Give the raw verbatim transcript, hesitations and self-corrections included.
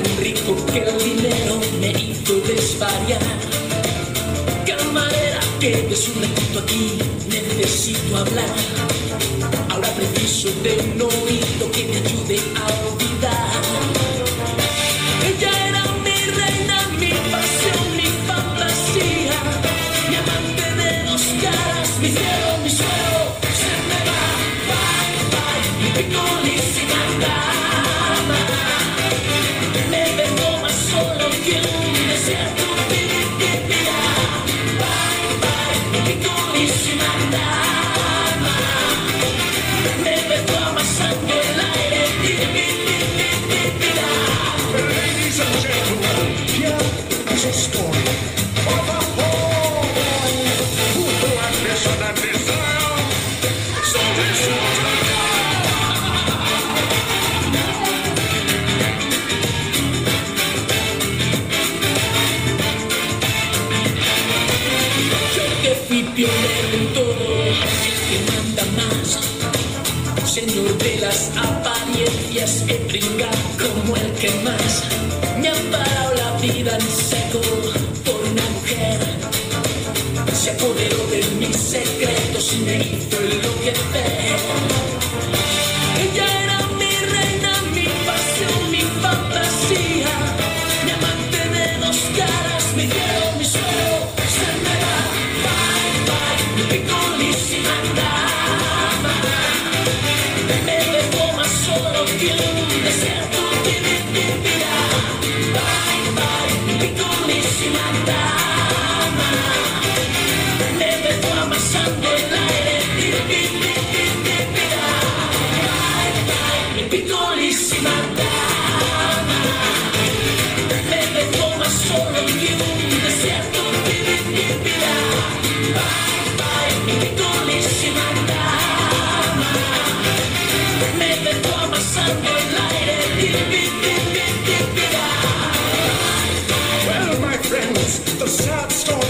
tan rico que el dinero me hizo desvariar. Camarera, que des un ratito aquí, necesito hablar. Ahora preciso de un oído que me ayude a olvidar. Ella era mi reina, mi pasión, mi fantasía, mi amante de dos caras, mi cielo, mi suelo. Se me va, bye, bye, mi picolísima dama. Me vengo más solo que un desierto. Bye, bye, mi picolísima dama. Me vengo amasando el aire. Ladies and gentlemen, here is a story of a boy who through ambition and desire sold his soul to the Yo que fui pionero en todo, el que manda más, señor de las apariencias, he pringado como el que más. Me ha parado la vida en seco por una mujer. Se apoderó de mis secretos y me hizo enloquecer. Ella era mi reina, mi pasión, mi fantasía, mi amante de dos caras, mi cielo, mi suelo. Se me va, bye, bye, mi picolísima dama. Me dejó más solo que un desierto. Bye, bye, mi picolísima dama. Me dejó amasando el aire. Bye, bye, mi picolísima dama. Me dejó más solo que un desierto. Bye, bye, mi picolísima dama. Me dejó amasando el aire. Well, my friends, the sad story